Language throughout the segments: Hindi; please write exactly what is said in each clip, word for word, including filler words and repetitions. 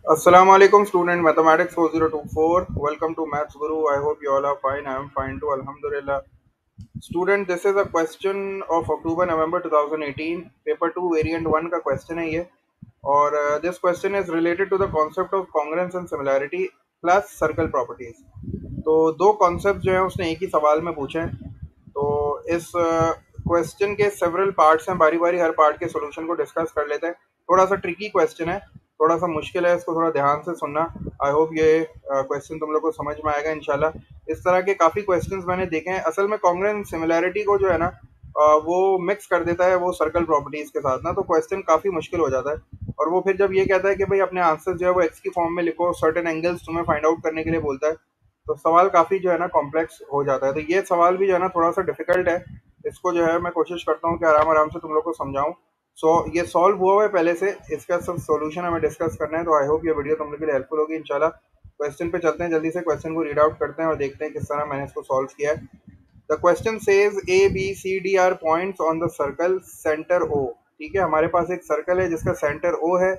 Assalamu alaikum student mathematics four zero two four. Welcome to Maths Guru. I hope you all are fine. I am fine too. Alhamdulillah. Student, this is a question of October November twenty eighteen. Paper two variant one का question है ये. और uh, this question is related to the concept of congruence and similarity plus circle properties. तो दो concepts जो है उसने एक ही सवाल में पूछे हैं. तो इस क्वेश्चन के सेवरल पार्ट्स हैं, बारी बारी हर पार्ट के सॉल्यूशन को डिस्कस कर लेते हैं. थोड़ा सा ट्रिकी क्वेश्चन है, थोड़ा सा मुश्किल है, इसको थोड़ा ध्यान से सुनना. आई होप ये क्वेश्चन तुम लोग को समझ में आएगा इंशाल्लाह. इस तरह के काफ़ी क्वेश्चंस मैंने देखे हैं. असल में कॉन्ग्रुएंस सिमिलैरिटी को जो है ना अ, वो मिक्स कर देता है वो सर्कल प्रॉपर्टीज़ के साथ ना, तो क्वेश्चन काफ़ी मुश्किल हो जाता है. और वो फिर जब ये कहता है कि भाई अपने आंसर जो है वो एक्स की फॉर्म में लिखो, सर्टेन एंगल्स तुम्हें फाइंड आउट करने के लिए बोलता है, तो सवाल काफ़ी जो है ना कॉम्प्लेक्स हो जाता है. तो ये सवाल भी जो है ना थोड़ा सा डिफिकल्ट है. इसको जो है मैं कोशिश करता हूँ कि आराम आराम से तुम लोग को समझाऊँ. सो so, ये सॉल्व हुआ हुआ है पहले से, इसका सब सॉल्यूशन हमें डिस्कस करना है. तो आई होप ये वीडियो तुम लोग के लिए हेल्पफुल होगी इंशाल्लाह. क्वेश्चन पे चलते हैं, जल्दी से क्वेश्चन को रीड आउट करते हैं और देखते हैं किस तरह मैंने इसको सॉल्व किया है. The question says A B C D are points on the circle centre O. ठीक है, हमारे पास एक सर्कल है जिसका सेंटर ओ है.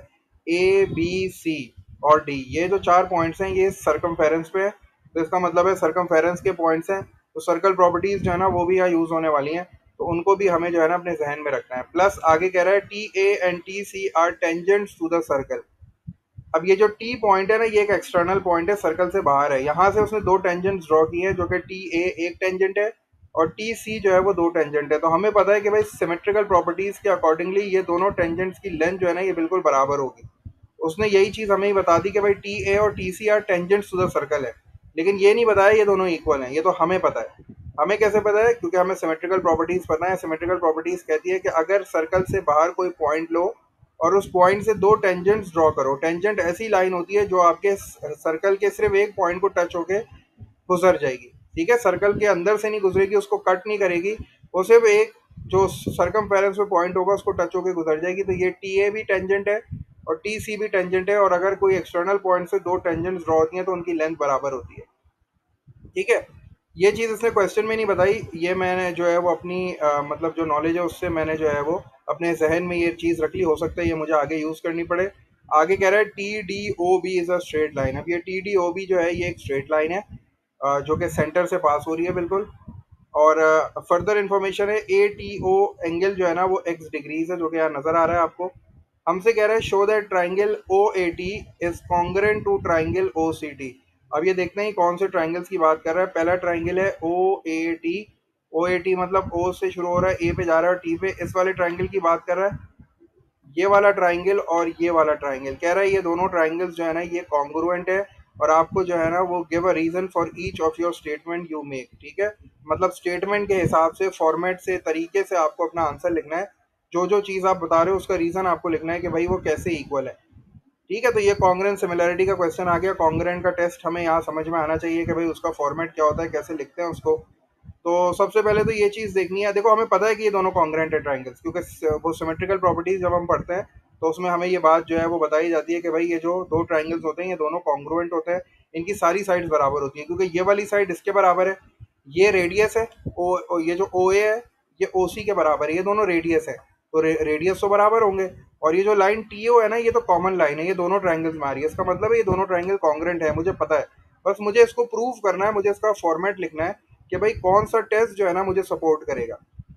ए बी सी और डी, ये जो चार पॉइंट्स हैं ये सर्कमफेरेंस पे है, तो इसका मतलब है सर्कमफेरेंस के पॉइंट्स हैं. तो सर्कल प्रॉपर्टीज जो है ना वो भी यहाँ यूज होने वाली हैं, तो उनको भी हमें जो है ना अपने जहन में रखना है. प्लस आगे कह रहा है T A and T C are tangents to the circle. अब ये जो टी पॉइंट है ना ये एक एक्सटर्नल पॉइंट है, सर्कल से बाहर है. यहाँ से उसने दो टेंजेंट्स ड्रॉ की हैं जो कि टी ए एक टेंजेंट है और टी सी जो है वो दो टेंजेंट है. तो हमें पता है कि भाई सिमेट्रिकल प्रॉपर्टीज के अकॉर्डिंगली ये दोनों टेंजेंट्स की लेंथ जो है ना ये बिल्कुल बराबर होगी. उसने यही चीज हमें ही बता दी कि भाई टी ए और T C are tangents to the circle है, लेकिन ये नहीं बताया ये दोनों इक्वल हैं. ये तो हमें पता है. हमें कैसे पता है? क्योंकि हमें सिमेट्रिकल प्रॉपर्टीज पता है. सिमेट्रिकल प्रॉपर्टीज कहती है कि अगर सर्कल से बाहर कोई पॉइंट लो और उस पॉइंट से दो टेंजेंट्स ड्रॉ करो. टेंजेंट ऐसी लाइन होती है जो आपके सर्कल के सिर्फ एक पॉइंट को टच होके गुजर जाएगी. ठीक है, सर्कल के अंदर से नहीं गुजरेगी, उसको कट नहीं करेगी, वो सिर्फ एक जो सरकमफेरेंस में पॉइंट होगा उसको टच होके गुजर जाएगी. तो ये टी ए भी टेंजेंट है और टी सी भी टेंजेंट है, और अगर कोई एक्सटर्नल पॉइंट से दो टेंजेंट्स ड्रॉ होती हैं तो उनकी लेंथ बराबर होती है. ठीक है, ये चीज़ इसने क्वेश्चन में नहीं बताई, ये मैंने जो है वो अपनी अ, मतलब जो नॉलेज है उससे मैंने जो है वो अपने जहन में ये चीज़ रख ली. हो सकता है ये मुझे आगे यूज़ करनी पड़े. आगे कह रहा है T D O B is a straight line. अब ये टी डी ओ बी जो है ये एक स्ट्रेट लाइन है अ, जो कि सेंटर से पास हो रही है बिल्कुल. और फर्दर इन्फॉर्मेशन है ए टी ओ एंगल जो है ना वो एक्स डिग्रीज है, जो कि यहाँ नज़र आ रहा है आपको. हमसे कह रहा है show that triangle O A T is congruent to triangle O C T. अब ये देखते हैं कौन से ट्राइंगल्स की बात कर रहा है. पहला ट्राइंगल है ओ A T. O A T मतलब ओ से शुरू हो रहा है, ए पे जा रहा है और टी पे. इस वाले ट्राइंगल की बात कर रहा है. ये वाला ट्राइंगल और ये वाला ट्राइंगल कह रहा है ये दोनों ट्राइंगल्स जो है ना ये कॉन्ग्रुएंट है. और आपको जो है ना वो give a reason for each of your statement you make. ठीक है, मतलब स्टेटमेंट के हिसाब से, फॉर्मेट से, तरीके से आपको अपना आंसर लिखना है. जो जो चीज़ आप बता रहे हो उसका रीज़न आपको लिखना है कि भाई वो कैसे इक्वल है. ठीक है, तो ये कॉन्ग्रेंट सिमिलैरिटी का क्वेश्चन आ गया. कॉन्ग्रेंट का टेस्ट हमें यहाँ समझ में आना चाहिए कि भाई उसका फॉर्मेट क्या होता है, कैसे लिखते हैं उसको. तो सबसे पहले तो ये चीज़ देखनी है. देखो हमें पता है कि ये दोनों कॉन्ग्रेंट है ट्राइंगल्स, क्योंकि वो सिमेट्रिकल प्रॉपर्टीज जब हम पढ़ते हैं तो उसमें हमें ये बात जो है वो बताई जाती है कि भाई ये जो दो ट्राइंगल्स होते हैं ये दोनों कॉन्ग्रुएंट होते हैं. इनकी सारी साइड्स बराबर होती हैं, क्योंकि ये वाली साइड इसके बराबर है, ये रेडियस है. ओ, ओ ये जो ओ ए है ये ओ सी के बराबर है, ये दोनों रेडियस है, तो रे, रेडियस तो बराबर होंगे. और ये जो लाइन टी ओ है ना ये तो कॉमन लाइन है, ये दोनों ट्राइंगल्स में आ रही है. इसका मतलब है ये दोनों ट्राइंगल कॉन्ग्रेंट है, मुझे पता है. बस मुझे इसको प्रूव करना है, मुझे इसका फॉर्मेट लिखना है कि भाई कौन सा टेस्ट जो है ना मुझे सपोर्ट करेगा.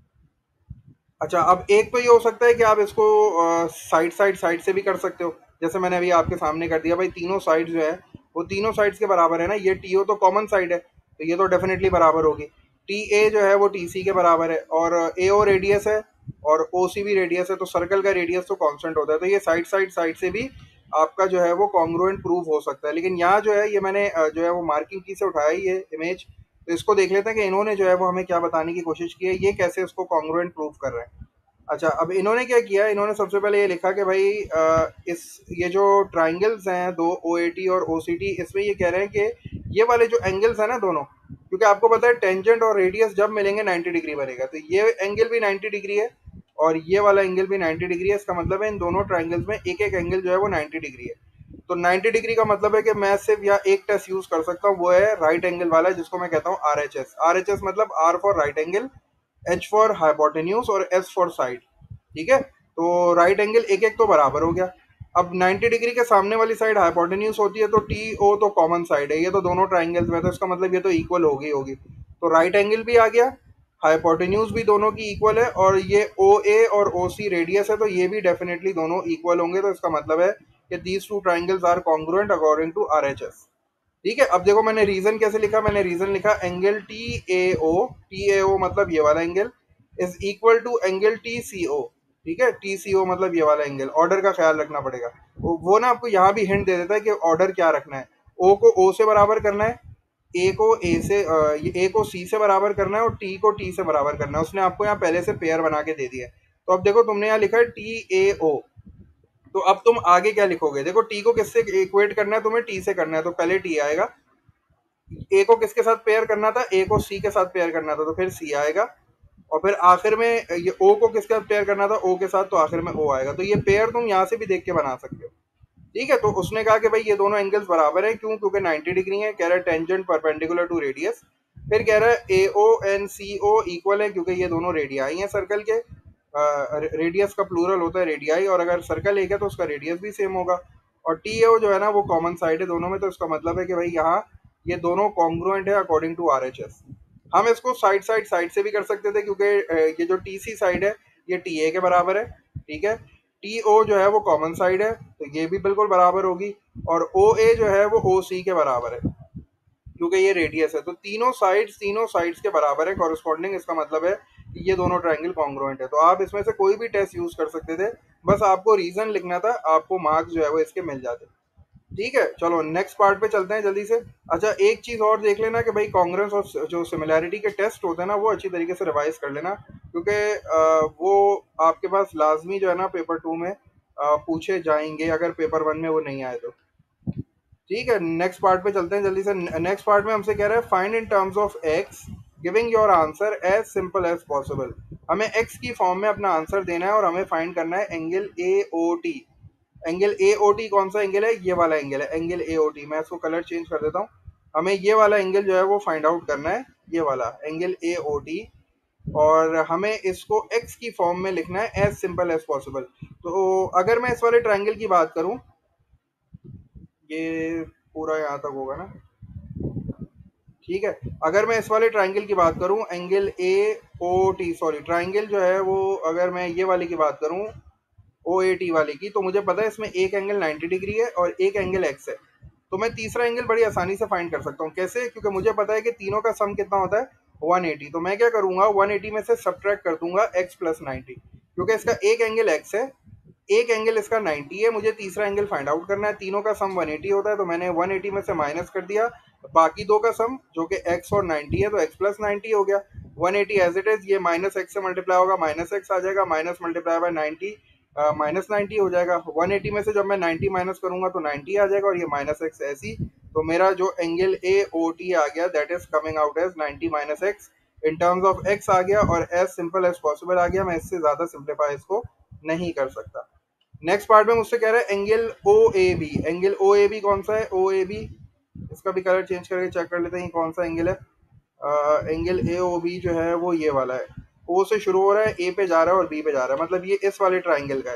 अच्छा, अब एक तो ये हो सकता है कि आप इसको साइड साइड साइड से भी कर सकते हो, जैसे मैंने अभी आपके सामने कर दिया. भाई तीनों साइड जो है वो तीनों साइड्स के बराबर है ना. ये टी ओ तो कॉमन साइड है, तो ये तो डेफिनेटली बराबर होगी. टी ए जो है वो टी सी के बराबर है, और ए ओ रेडियस है और ओ सी भी रेडियस है, तो सर्कल का रेडियस तो कांस्टेंट होता है. तो ये साइड साइड साइड से भी आपका जो है वो कॉन्ग्रुएंट प्रूव हो सकता है. लेकिन यहाँ जो है ये मैंने अ, जो है वो मार्किंग की से उठाया ही है इमेज. तो इसको देख लेते हैं कि इन्होंने जो है वो हमें क्या बताने की कोशिश की है, ये कैसे उसको कॉन्ग्रुएंट प्रूव कर रहे हैं. अच्छा, अब इन्होंने क्या किया, इन्होंने सबसे पहले ये लिखा कि भाई अ, इस ये जो ट्राइंगल्स हैं दो ओ ए टी और ओ सी टी, इसमें ये कह रहे हैं कि ये वाले जो एंगल्स हैं ना दोनों, क्योंकि आपको पता है टेंजेंट और रेडियस जब मिलेंगे नाइन्टी डिग्री बनेगा, तो ये एंगल भी नाइन्टी डिग्री है और ये वाला एंगल भी नाइन्टी डिग्री है. इसका मतलब है इन दोनों ट्राइंगल्स में एक एक एंगल जो है वो नाइन्टी डिग्री है. तो नाइन्टी डिग्री का मतलब है कि मैं सिर्फ या एक टेस्ट यूज कर सकता हूँ, वो है राइट एंगल वाला, जिसको मैं कहता हूँ R H S. R H S मतलब R for right angle, H for hypotenuse और एस फॉर साइड. ठीक है, तो राइट एंगल एक एक तो बराबर हो गया. अब नाइन्टी डिग्री के सामने वाली साइड हाइपोटेन्यूज होती है, तो टी ओ तो कॉमन साइड है, ये तो दोनों ट्राइंगल्स में, तो इसका मतलब ये तो इक्वल होगी होगी तो राइट एंगल भी आ गया, हाइपोटेन्यूज भी दोनों की इक्वल है, और ये ओ ए और ओ सी रेडियस है, तो ये भी डेफिनेटली दोनों इक्वल होंगे, तो इसका मतलब है कि these two triangles are congruent according to R H S. ठीक है, अब देखो मैंने रीजन कैसे लिखा, मैंने रीजन लिखा angle T A O, T A O मतलब ये वाला angle, is equal to angle T C O. ठीक है, टी सी ओ मतलब ये वाला एंगल, ऑर्डर का ख्याल रखना पड़ेगा, वो वो ना आपको यहाँ भी हिंट दे देता है कि ऑर्डर क्या रखना है, ओ को ओ से बराबर करना है, ए को ए से अ, ये ए को सी से बराबर करना है, और टी को टी से बराबर करना है, उसने आपको यहाँ पहले से पेयर बना के दे दिया है। तो अब देखो तुमने यहाँ लिखा है टी ए ओ, तो अब तुम आगे क्या लिखोगे, देखो टी को किससे इक्वेट करना है, तुम्हें टी से करना है, तो पहले टी आएगा, ए को किसके साथ पेयर करना था, ए को सी के साथ पेयर करना था, तो फिर सी आएगा, और फिर आखिर में ये ओ को किसके साथ पेयर करना था, ओ के साथ, तो आखिर में ओ आएगा। तो ये पेयर तुम यहाँ से भी देख के बना सकते हो। ठीक है, तो उसने कहा कि भाई ये दोनों एंगल्स बराबर है, क्यों, क्योंकि नाइन्टी डिग्री है, कह रहा है टेंजेंट परपेंडिकुलर टू रेडियस, फिर कह रहा है A O and C O equal है, क्योंकि ये दोनों रेडियाई हैं सर्कल के, रेडियस का प्लूरल होता है रेडियाई, और अगर सर्कल एक है तो उसका रेडियस भी सेम होगा, और टी ए ओ जो है ना वो कॉमन साइड है दोनों में, तो इसका मतलब है कि भाई यहाँ ये दोनों कॉन्ग्रुएंट है according to R H S. हम इसको साइड साइड साइड से भी कर सकते थे, क्योंकि ये जो टी सी साइड है ये टी ए के बराबर है। ठीक है, टी ओ जो है वो कॉमन साइड है, तो ये भी बिल्कुल बराबर होगी, और ओ ए जो है वो ओ सी के बराबर है, क्योंकि ये रेडियस है, तो तीनों साइड्स तीनों साइड्स के बराबर है कॉरस्पॉन्डिंग, इसका मतलब है कि ये दोनों ट्रायंगल कॉन्ग्रुएंट है। तो आप इसमें से कोई भी टेस्ट यूज कर सकते थे, बस आपको रीजन लिखना था, आपको मार्क्स जो है वो इसके मिल जाते। ठीक है, चलो नेक्स्ट पार्ट पे चलते हैं जल्दी से। अच्छा, एक चीज और देख लेना कि भाई कांग्रेस और जो सिमिलैरिटी के टेस्ट होते हैं ना वो अच्छी तरीके से रिवाइज कर लेना, क्योंकि वो आपके पास लाजमी जो है ना पेपर टू में अ, पूछे जाएंगे, अगर पेपर वन में वो नहीं आए तो। ठीक है, नेक्स्ट पार्ट पे चलते हैं जल्दी से। नेक्स्ट पार्ट में हमसे कह रहा है find in terms of x giving your answer as simple as possible. हमें एक्स की फॉर्म में अपना आंसर देना है, और हमें फाइंड करना है angle A O T. Angle A O T कौन सा एंगल है, ये वाला एंगल है, एंगल ए ओ टी। मैं इसको कलर चेंज कर देता हूँ, हमें ये वाला एंगल जो है वो फाइंड आउट करना है, ये वाला एंगल ए ओ टी, और हमें इसको एक्स की फॉर्म में लिखना है एज सिंपल एज पॉसिबल। तो अगर मैं इस वाले ट्राइंगल की बात करूं, ये पूरा यहाँ तक होगा ना। ठीक है, अगर मैं इस वाले ट्राइंगल की बात करूं, angle A O T, sorry triangle जो है वो, अगर मैं ये वाली की बात करूं ओ ए टी वाली की, तो मुझे पता है इसमें एक एंगल नाइन्टी डिग्री है और एक एंगल एक्स है, तो मैं तीसरा एंगल बड़ी आसानी से फाइंड कर सकता हूँ। कैसे, क्योंकि मुझे पता है कि तीनों का सम कितना होता है वन एटी, तो मैं क्या करूंगा वन एटी में से सब्ट्रैक्ट कर दूंगा एक्स प्लस नाइन्टी, क्योंकि इसका एक एंगल एक्स है, एक एंगल इसका नाइन्टी है, मुझे तीसरा एंगल फाइंड आउट करना है, तीनों का सम वन एटी होता है, तो मैंने वन एटी में से माइनस कर दिया बाकी दो का सम जो कि x और नाइन्टी है, तो x प्लस नाइन्टी हो गया, one eighty as it is, ये माइनस एक्स से मल्टीप्लाई होगा, माइनस एक्स आ जाएगा, minus multiply by ninety, minus ninety हो जाएगा, वन एटी में से जब मैं नाइन्टी माइनस करूंगा तो नाइन्टी आ जाएगा, और ये माइनस एक्स ऐसी, तो मेरा जो एंगल ए ओ टी आ गया that is coming out as ninety minus x, in terms of x आ गया, और एज सिंपल एज पॉसिबल आ गया, मैं इससे ज्यादा सिंप्लीफाई इसको नहीं कर सकता। नेक्स्ट पार्ट में मुझसे कह रहा है angle O A B, angle O A B कौन सा है, ओ ए बी, इसका भी कलर चेंज करके चेक कर लेते हैं कौन सा एंगल है। एंगल ए ओ बी जो है वो ये वाला है, ओ से शुरू हो रहा है, ए पे जा रहा है और बी पे जा रहा है, मतलब ये इस वाले ट्राइंगल का है।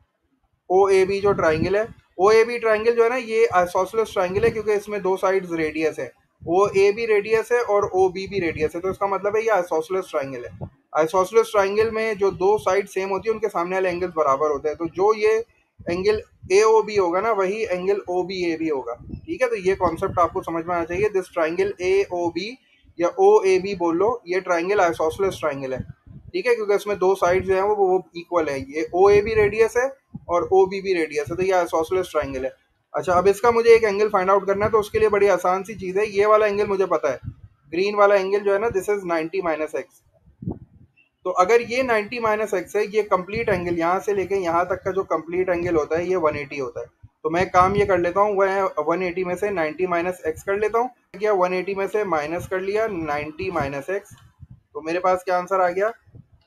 ओ ए बी जो ट्राइंगल है, ओ ए बी ट्राइंगल जो है ना ये आइसोसेलेस ट्राइंगल है, क्योंकि इसमें दो साइड्स रेडियस है, ओ ए बी रेडियस है और ओ बी भी रेडियस है, तो इसका मतलब है ये आइसोसेलेस ट्राइंगल है। आइसोसेलेस ट्राइंगल में जो दो साइड सेम होती है उनके सामने वाले एंगल्स बराबर होते हैं, तो जो ये एंगल ए ओ बी होगा ना वही angle O B A B होगा। ठीक है, तो ये कॉन्सेप्ट आपको समझ में आना चाहिए, this triangle A O B या ओ ए बी बोल लो, ये ट्राइंगल आइसोसेलेस ट्राइंगल है। ठीक है, क्योंकि इसमें दो साइड जो है वो वो इक्वल है, ये ओ ए बी रेडियस है और ओ बी भी रेडियस है, तो ये आइसोसेलेस ट्राइंगल है। अच्छा, अब इसका मुझे एक एंगल फाइंड आउट करना है, तो उसके लिए बड़ी आसान सी चीज़ है, ये वाला एंगल मुझे पता है, ग्रीन वाला एंगल जो है ना this is ninety minus x, तो अगर ये नाइन्टी माइनस एक्स है, ये कंप्लीट एंगल यहाँ से लेके यहाँ तक का जो कंप्लीट एंगल होता है ये वन एटी होता है, तो मैं काम ये कर लेता हूँ, वह वन एटी में से नाइन्टी माइनस एक्स कर लेता हूँ, क्या वन एटी में से माइनस कर लिया नाइन्टी माइनस एक्स, तो मेरे पास क्या आंसर आ गया,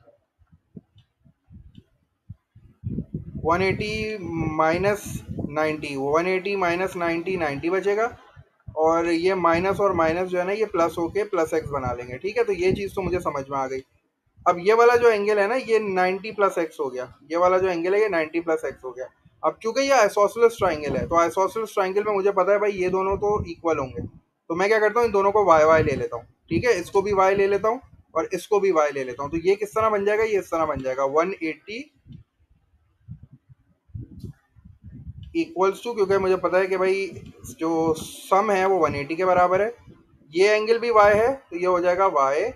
one eighty minus ninety, one eighty minus ninety, ninety बचेगा, और ये माइनस और माइनस जो है ना ये प्लस होके प्लस एक्स बना लेंगे। ठीक है, तो ये चीज़ तो मुझे समझ में आ गई। अब ये वाला जो एंगल है ना ये नाइन्टी प्लस एक्स हो गया, ये वाला जो एंगल है ये नाइन्टी प्लस एक्स हो गया। अब चूंकि ये आइसोसेलेस ट्राइंगल है, तो आइसोसेलेस ट्राइंगल में मुझे पता है भाई ये दोनों तो इक्वल होंगे, तो मैं क्या करता हूँ इन दोनों को वाई वाई ले लेता हूँ, ठीक है, इसको भी वाई ले लेता हूँ और इसको भी वाई ले लेता हूँ। तो ये किस तरह बन जाएगा, ये इस तरह बन जाएगा वन एटी इक्वल्स टू, क्योंकि मुझे पता है कि भाई जो सम है वो वन एटी के बराबर है, ये एंगल भी y है तो ये हो जाएगा y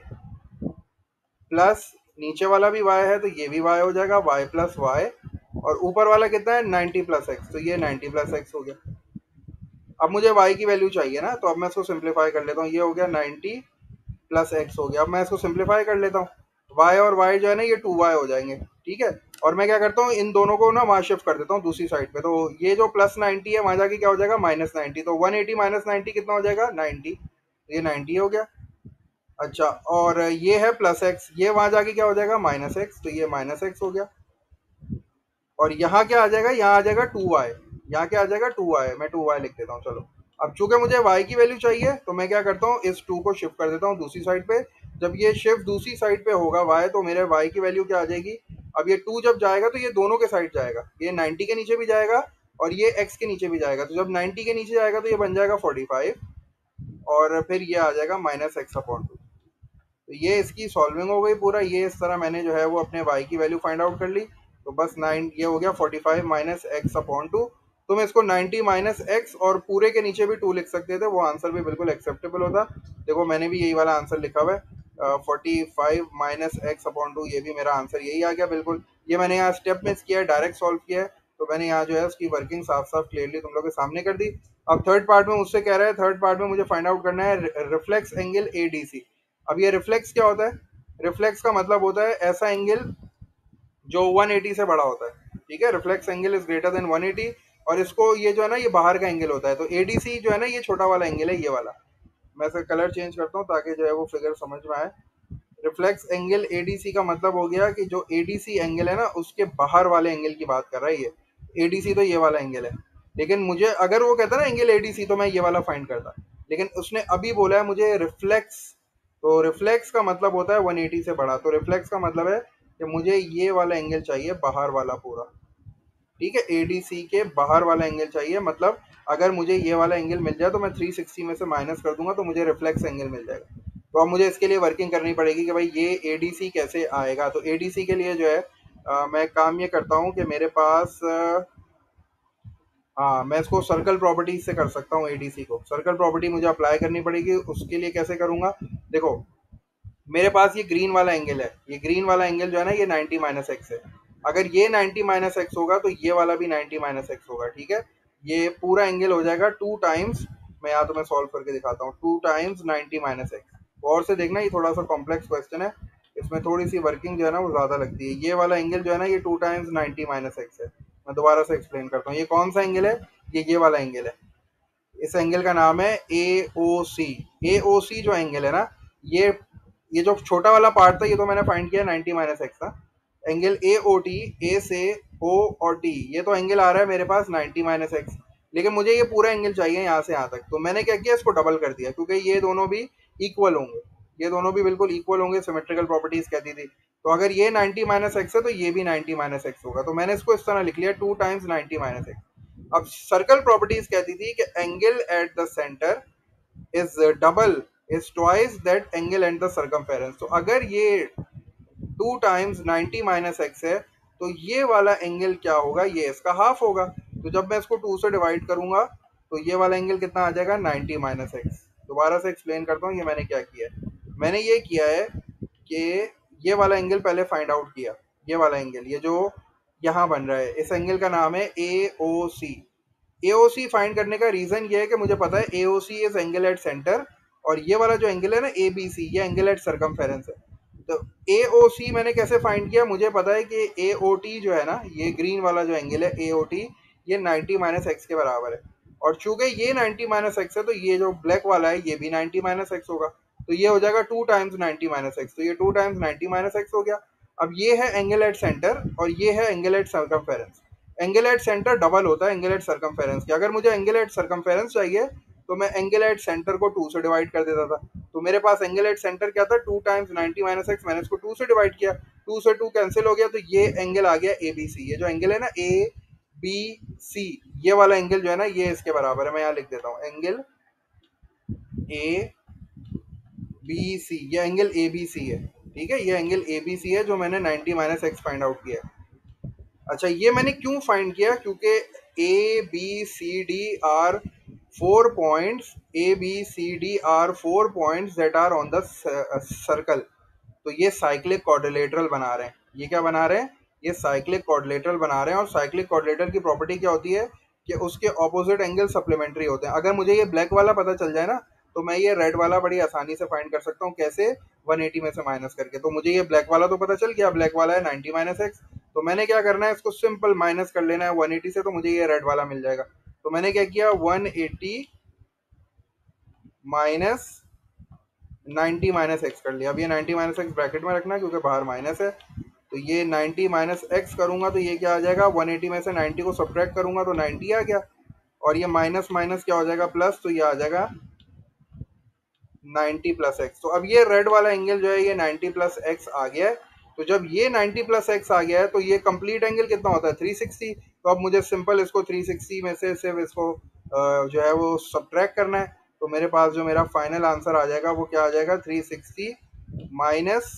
प्लस नीचे वाला भी y है तो ये भी y हो जाएगा y प्लस वाई, और ऊपर वाला कितना है नाइन्टी प्लस एक्स, तो ये नाइन्टी प्लस एक्स हो गया। अब मुझे y की वैल्यू चाहिए ना, तो अब मैं इसको सिंप्लीफाई कर लेता हूँ, ये हो गया नाइन्टी प्लस एक्स हो गया। अब मैं इसको सिंप्लीफाई कर लेता हूँ, y और y जो है ना ये टू वाई हो जाएंगे, ठीक है। और मैं क्या करता हूँ इन दोनों को ना वहाँ शिफ्ट कर देता हूँ दूसरी साइड पे, तो ये जो प्लस नाइन्टी है वहाँ जाके क्या हो जाएगा माइनस नाइन्टी, तो वन एटी माइनस नाइन्टी कितना हो जाएगा नाइन्टी, ये नाइन्टी हो गया। अच्छा, और ये है प्लस एक्स, ये वहां जाके क्या हो जाएगा माइनस एक्स, तो ये माइनस एक्स हो गया। और यहाँ क्या आ जाएगा, यहाँ आ जाएगा टू वाई, यहाँ क्या आ जाएगा टू वाई, मैं टू वाई लिख देता हूँ चलो। अब चूंकि मुझे y की वैल्यू चाहिए तो मैं क्या करता हूँ इस टू को शिफ्ट कर देता हूँ दूसरी साइड पे। जब ये शिफ्ट दूसरी साइड पे होगा y, तो मेरे y की वैल्यू क्या आ जाएगी, अब ये टू जब जाएगा तो ये दोनों के साइड जाएगा, ये नाइन्टी के नीचे भी जाएगा और ये x के नीचे भी जाएगा, तो जब नाइन्टी के नीचे जाएगा तो ये बन जाएगा फोर्टी फाइव, और फिर ये आ जाएगा माइनस एक्स अपॉन टू। तो ये इसकी सॉल्विंग हो गई पूरा, ये इस तरह मैंने जो है वो अपने y की वैल्यू फाइंड आउट कर ली। तो बस नाइन ये हो गया forty five minus x upon two. तुम इसको नाइन्टी माइनस एक्स और पूरे के नीचे भी टू लिख सकते थे, वो आंसर भी बिल्कुल एक्सेप्टेबल होता। देखो मैंने भी यही वाला आंसर लिखा हुआ है, forty five minus x upon two, ये भी मेरा आंसर यही आ गया बिल्कुल। ये मैंने यहाँ स्टेप मिस किया है, डायरेक्ट सॉल्व किया है, तो मैंने यहाँ जो है उसकी वर्किंग साफ साफ क्लियरली तुम लोग के सामने कर दी। अब थर्ड पार्ट में मुझसे कह रहा है, थर्ड पार्ट में मुझे फाइंड आउट करना है reflex angle A D C. अब ये रिफ्लेक्स क्या होता है, रिफ्लेक्स का मतलब होता है ऐसा एंगल जो वन एटी से बड़ा होता है, ठीक है, reflex angle is greater than one eighty. और इसको ये जो है ना ये बाहर का एंगल होता है, तो एडीसी जो है ना ये छोटा वाला एंगल है, ये वाला। मैं इसका कलर चेंज करता हूँ ताकि जो है वो फिगर समझ में आए। रिफ्लेक्स एंगल एडीसी का मतलब हो गया कि जो एडीसी एंगल है ना उसके बाहर वाले एंगल की बात कर रहा है ये। एडीसी तो ये वाला एंगल है, लेकिन मुझे अगर वो कहता ना एंगल एडीसी तो मैं ये वाला फाइंड करता, लेकिन उसने अभी बोला है मुझे रिफ्लेक्स, तो रिफ्लेक्स का मतलब होता है वन एटी से बड़ा, तो रिफ्लेक्स का मतलब है कि मुझे ये वाला एंगल चाहिए बाहर वाला पूरा, ठीक है, एडीसी के बाहर वाला एंगल चाहिए। मतलब अगर मुझे ये वाला एंगल मिल जाए तो मैं थ्री सिक्सटी में से माइनस कर दूंगा तो मुझे रिफ्लेक्स एंगल मिल जाएगा। तो अब मुझे इसके लिए वर्किंग करनी पड़ेगी कि भाई ये एडीसी कैसे आएगा। तो एडीसी के लिए जो है अ, मैं काम ये करता हूँ कि मेरे पास अ, हाँ मैं इसको सर्कल प्रॉपर्टीज से कर सकता हूँ, एडीसी को सर्कल प्रॉपर्टी मुझे अप्लाई करनी पड़ेगी। उसके लिए कैसे करूँगा, देखो मेरे पास ये ग्रीन वाला एंगल है, ये ग्रीन वाला एंगल जो है ना ये नाइन्टी माइनस एक्स है। अगर ये नाइन्टी माइनस एक्स होगा तो ये वाला भी नाइन्टी माइनस एक्स होगा, ठीक है। ये पूरा एंगल हो जाएगा टू टाइम्स, मैं यहाँ तुम्हें सॉल्व करके दिखाता हूँ, two times ninety minus x. और से देखना ये थोड़ा सा कॉम्प्लेक्स क्वेश्चन है, इसमें थोड़ी सी वर्किंग जो है ना वो ज़्यादा लगती है। ये वाला एंगल जो है ना ये two times ninety minus x है। मैं दोबारा से एक्सप्लेन करता हूँ, ये कौन सा एंगल है, ये ये वाला एंगल है। इस एंगल का नाम है A O C. A O सी जो एंगल है ना, ये ये जो छोटा वाला पार्ट था ये तो मैंने फाइंड किया नाइन्टी माइनस एक्स था। Angle A O T, A से ओ और टी, ये तो एंगल आ रहा है मेरे पास नाइन्टी माइनस एक्स, लेकिन मुझे ये पूरा एंगल चाहिए यहाँ से यहाँ तक। तो मैंने क्या किया, इसको डबल कर दिया, क्योंकि ये दोनों भी इक्वल होंगे, ये दोनों भी बिल्कुल इक्वल होंगे, सिमेट्रिकल प्रॉपर्टीज कहती थी। तो अगर ये नाइन्टी माइनस एक्स है तो ये भी नाइन्टी माइनस एक्स होगा, तो मैंने इसको इस तरह लिख लिया two times ninety minus x. अब सर्कल प्रॉपर्टीज कहती थी कि angle at the centre is double is twice that angle and the circumference. तो अगर ये two times ninety minus x है तो ये वाला एंगल क्या होगा, ये इसका हाफ होगा। तो जब मैं इसको टू से डिवाइड करूंगा तो ये वाला एंगल कितना आ जाएगा नाइन्टी माइनस एक्स। दोबारा से एक्सप्लेन करता हूँ ये मैंने क्या किया है। मैंने ये किया है कि ये वाला एंगल पहले फाइंड आउट किया, ये वाला एंगल ये जो यहाँ बन रहा है इस एंगल का नाम है A O C. A O C find करने का रीजन ये है कि मुझे पता है A O C is angle at centre, और ये वाला जो एंगल है ना ए बी सी, ये एंगल एट सर्कमफेरेंस है। तो ए ओ सी मैंने कैसे फाइंड किया, मुझे पता है कि ए ओ टी जो है ना, ये ग्रीन वाला जो एंगल है ए ओ टी, ये नाइन्टी माइनस एक्स के बराबर है। और चूंकि ये नाइन्टी माइनस एक्स है तो ये जो ब्लैक वाला है ये भी नाइन्टी माइनस एक्स होगा, तो ये हो जाएगा two times ninety minus x, तो ये two times ninety minus x हो गया। अब ये है एंगल एट सेंटर और ये है angle at circumference. Angle at centre double होता है एंगल एट सर्कमफेरेंस के। अगर मुझे एंगल एट सर्कमफेरेंस चाहिए तो मैं एंगल एट सेंटर को टू से डिवाइड कर देता था। तो मेरे पास एंगल एट सेंटर क्या था, two times ninety minus x, मैंने इसको टू से डिवाइड किया, टू से टू कैंसिल हो गया, तो ये एंगल आ गया ए बी सी। ये जो एंगल है ना ए बी सी, ये वाला एंगल जो है ना ये इसके बराबर है। मैं यहाँ लिख देता हूँ एंगल ए बी सी, ये एंगल ए बी सी है, ठीक है, ये एंगल ए बी सी है जो मैंने ninety minus x find out किया है। अच्छा, ये मैंने क्यों फाइंड किया, क्योंकि A B C D are four points, A B C D are four points that are on the circle. तो ये साइक्लिक क्वाड्रिलेटरल बना रहे हैं। ये क्या बना रहे हैं, ये साइक्लिक क्वाड्रिलेटरल बना रहे हैं। और साइक्लिक क्वाड्रिलेटरल की प्रॉपर्टी क्या होती है कि उसके ऑपोजिट एंगल सप्लीमेंट्री होते हैं। अगर मुझे ये ब्लैक वाला पता चल जाए ना तो मैं ये रेड वाला बड़ी आसानी से फाइंड कर सकता हूँ। कैसे, वन एटी में से माइनस करके। तो मुझे ये ब्लैक वाला तो पता चल गया, ब्लैक वाला है नाइन्टी माइनस एक्स। तो मैंने क्या करना है, इसको सिंपल माइनस कर लेना है वन एटी से, तो मुझे ये रेड वाला मिल जाएगा। तो मैंने क्या किया, one eighty minus ninety minus x कर लिया। अब ये नाइन्टी माइनस एक्स ब्रैकेट में रखना है क्योंकि बाहर माइनस है। तो ये नाइन्टी माइनस एक्स करूंगा तो ये क्या आ जाएगा, वन एटी में से नाइन्टी को सब्ट्रैक्ट करूंगा तो नाइन्टी आ गया। और ये माइनस माइनस क्या हो जाएगा, प्लस, तो ये आ जाएगा नाइन्टी प्लस एक्स। तो अब ये रेड वाला एंगल जो है ये नाइन्टी प्लस एक्स आ गया है। तो जब ये नाइन्टी प्लस एक्स आ गया है तो ये कंप्लीट एंगल कितना होता है, थ्री सिक्सटी। तो अब मुझे सिंपल इसको थ्री सिक्सटी में से सिर्फ इसको जो है वो सब्ट्रैक्ट करना है। तो मेरे पास जो मेरा फाइनल आंसर आ जाएगा वो क्या आ जाएगा, three sixty minus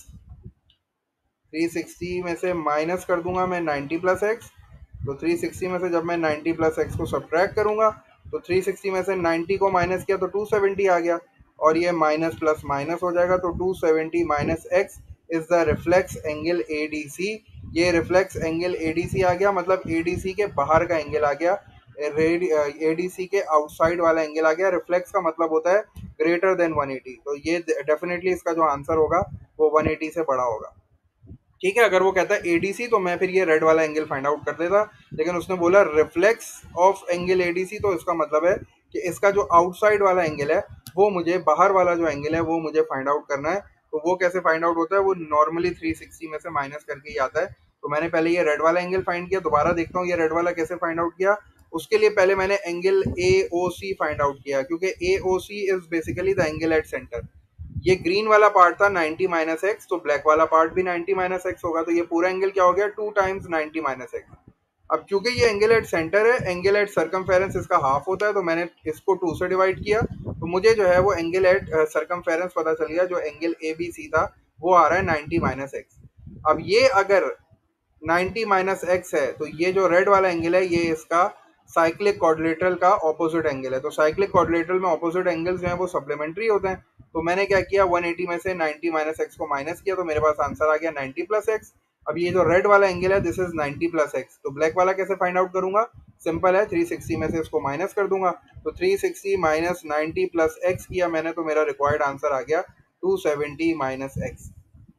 three sixty में से माइनस कर दूंगा मैं नाइन्टी प्लस एक्स। तो थ्री सिक्सटी में से जब मैं नाइन्टी प्लस एक्स को सब्ट्रैक्ट करूंगा तो थ्री सिक्सटी में से नाइन्टी को माइनस किया तो टू सेवेंटी आ गया। और ये माइनस प्लस माइनस हो जाएगा। तो two seventy minus x is the reflex angle A D C. ये reflex angle A D C आ गया, मतलब ए डी सी के बाहर का एंगल आ गया, ए डी सी के आउटसाइड वाला एंगल आ गया। रिफ्लेक्स का मतलब होता है ग्रेटर देन वन एटी। तो ये डेफिनेटली इसका जो आंसर होगा वो वन एटी से बड़ा होगा, ठीक है। अगर वो कहता है एडीसी तो मैं फिर ये रेड वाला एंगल फाइंड आउट कर देता, लेकिन उसने बोला रिफ्लेक्स ऑफ एंगल एडीसी, तो इसका मतलब है कि इसका जो आउटसाइड वाला एंगल है वो मुझे, बाहर वाला जो एंगल है वो मुझे फाइंड आउट करना है। तो वो कैसे फाइंड आउट होता है, वो नॉर्मली थ्री सिक्सटी में से माइनस करके ही आता है। तो मैंने पहले ये रेड वाला एंगल फाइंड किया, दोबारा देखता हूँ ये रेड वाला कैसे फाइंड आउट किया। उसके लिए पहले मैंने angle A O C find out किया, क्योंकि A O C is basically the angle at centre. ये ग्रीन वाला पार्ट था नाइन्टी माइनस एक्स, तो ब्लैक वाला पार्ट भी नाइन्टी माइनस एक्स होगा। तो ये पूरा एंगल क्या हो गया, two times ninety minus x. अब क्योंकि ये एंगल एट सेंटर है, एंगल एट सर्कमफेरेंस इसका हाफ होता है, तो मैंने इसको टू से डिवाइड किया। तो मुझे जो है वो एंगल एट सर्कमफेरेंस पता चल गया, जो एंगल ए बी सी था वो आ रहा है नाइन्टी माइनस एक्स। अब ये अगर नाइन्टी माइनस एक्स है तो ये जो रेड वाला एंगल है ये इसका साइक्लिक क्वाड्रिलेटरल का ऑपोजिट एंगल है। तो साइक्लिक क्वाड्रिलेटरल में ऑपोजिट एंगल्स जो हैं वो सप्लीमेंट्री होते हैं। तो मैंने क्या किया, वन एटी में से नाइन्टी माइनस एक्स को माइनस किया, तो मेरे पास आंसर आ गया नाइन्टी प्लस एक्स। अब ये जो रेड वाला एंगल है this is ninety plus x. तो ब्लैक वाला कैसे फाइंड आउट करूंगा, सिंपल है, थ्री सिक्सटी में से इसको माइनस कर दूंगा। तो three sixty minus ninety plus x किया मैंने, तो मेरा रिक्वायर्ड आंसर आ गया two seventy minus x.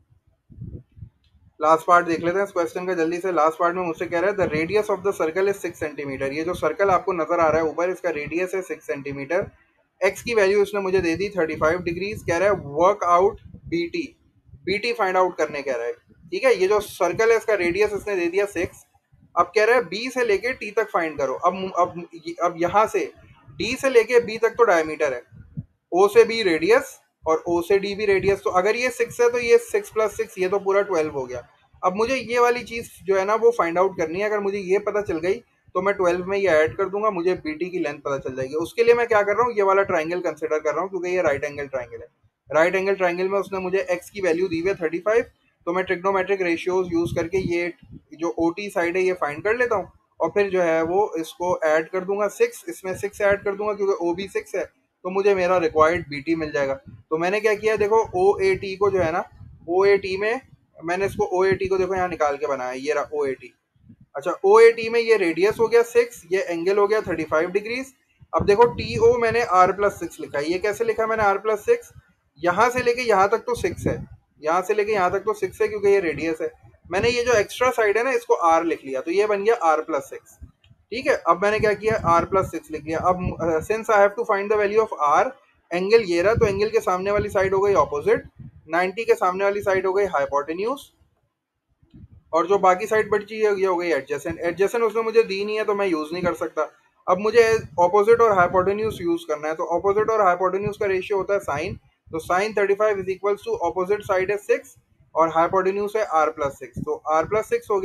Last part देख लेते हैं इस क्वेश्चन का जल्दी से। लास्ट पार्ट में मुझसे कह रहा है the radius of the circle is six centimetre. ये जो सर्कल आपको नजर आ रहा है ऊपर, इसका रेडियस है सिक्स सेंटीमीटर। एक्स की वैल्यू इसने मुझे दे दी थर्टी फाइव डिग्रीज। कह रहा है work out BT, BT find out करने कह रहा है, ठीक है। ये जो सर्कल है इसका रेडियस इसने दे दिया सिक्स। अब कह रहा है बी से लेके टी तक फाइंड करो। अब अब अब यहाँ से डी से लेके बी तक तो डायमीटर है, ओ से बी रेडियस और ओ से डी भी रेडियस। तो अगर ये सिक्स है तो ये सिक्स प्लस सिक्स, ये तो पूरा ट्वेल्व हो गया। अब मुझे ये वाली चीज जो है ना वो फाइंड आउट करनी है। अगर मुझे ये पता चल गई तो मैं ट्वेल्व में ये ऐड कर दूंगा, मुझे बीटी की लेंथ पता चल जाएगी। उसके लिए मैं क्या कर रहा हूँ, ये वाला ट्राइंगल कंसिडर कर रहा हूँ, क्योंकि ये राइट एंगल ट्राइंगल है। राइट एंगल ट्राइंगल में उसने मुझे एक्स की वैल्यू दी हुई है थर्टी फाइव। तो मैं ट्रिग्नोमेट्रिक रेशियोज यूज करके ये जो ओ टी साइड है ये फाइंड कर लेता हूँ, और फिर जो है वो इसको ऐड कर दूंगा सिक्स, इसमें सिक्स ऐड कर दूंगा क्योंकि ओ भी सिक्स है, तो मुझे मेरा रिक्वायर्ड बीटी मिल जाएगा। तो मैंने क्या किया, देखो ओ ए टी को जो है ना, ओ ए टी में मैंने इसको ओ ए टी को देखो यहाँ निकाल के बनाया, ये रहा ओ ए टी। अच्छा, ओ ए टी में ये रेडियस हो गया सिक्स, ये एंगल हो गया थर्टी फाइव डिग्रीज। अब देखो टी ओ मैंने आर प्लस सिक्स लिखा है। ये कैसे लिखा मैंने आर प्लस सिक्स, यहाँ से लेके यहाँ तक तो सिक्स है, यहाँ से लेके यहाँ तक तो सिक्स है क्योंकि ये रेडियस है। मैंने ये जो एक्स्ट्रा साइड है ना इसको आर लिख लिया, तो ये बन गया आर प्लस सिक्स, ठीक है। अब मैंने क्या किया, आर प्लस सिक्स लिख लिया। अब since I have to find the value of R, angle ये रहा, तो एंगल के सामने वाली साइड हो गई ऑपोजिट, नाइन्टी के सामने वाली साइड हो गई हाइपोटेन्यूज, और जो बाकी साइड बची है ये हो गई एडजेसेंट। एडजेसेंट उसने मुझे दी नहीं है तो मैं यूज नहीं कर सकता। अब मुझे ऑपोजिट और हाइपोटेन्यूज यूज करना है, तो ऑपोजिट और हाइपोटेन्यूज का रेशियो होता है साइन। तो sine thirty five is equals to opposite side है सिक्स और हाइपोटेन्यूज है आर प्लस सिक्स, तो आर प्लस सिक्स हो गया।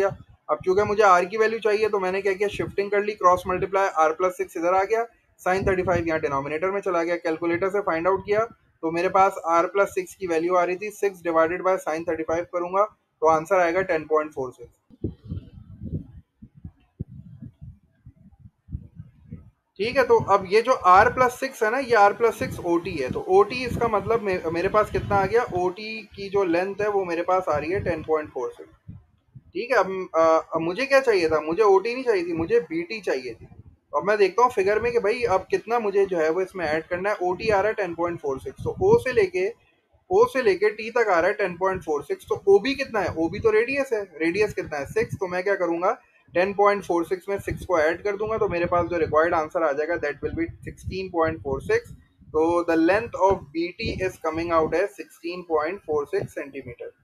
अब चूंकि मुझे आर की वैल्यू चाहिए तो मैंने क्या किया, शिफ्टिंग कर ली, cross multiply, R plus six इधर आ गया, साइन थर्टी फाइव यहाँ डिनोमिनेटर में चला गया, कैलकुलेटर से फाइंड आउट किया तो मेरे पास आर प्लस सिक्स की वैल्यू आ रही थी, six divided by sine thirty five करूंगा तो आंसर आएगा टेन पॉइंट फोर सिक्स। ठीक है, तो अब ये जो r प्लस सिक्स है ना, ये r plus six O T है, तो ओ टी इसका मतलब मे, मेरे पास कितना आ गया, ओ टी की जो लेंथ है वो मेरे पास आ रही है टेन पॉइंट फोर सिक्स। ठीक है, अब, अ, अब मुझे क्या चाहिए था, मुझे ओ टी नहीं चाहिए थी, मुझे बी टी चाहिए थी। अब मैं देखता हूँ फिगर में कि भाई अब कितना मुझे जो है वो इसमें ऐड करना है। ओ टी आ रहा है टेन पॉइंट फोर सिक्स, तो ओ से लेके ओ से लेके टी तक आ रहा है टेन पॉइंट फोर सिक्स, तो ओ बी कितना है, ओ बी तो रेडियस है, रेडियस कितना है सिक्स, तो मैं क्या करूंगा टेन पॉइंट फोर सिक्स में सिक्स को ऐड कर दूंगा तो मेरे पास जो रिक्वायर्ड आंसर आ जाएगा that will be sixteen point four six. तो the length of B T is coming out है sixteen point four six centimetre.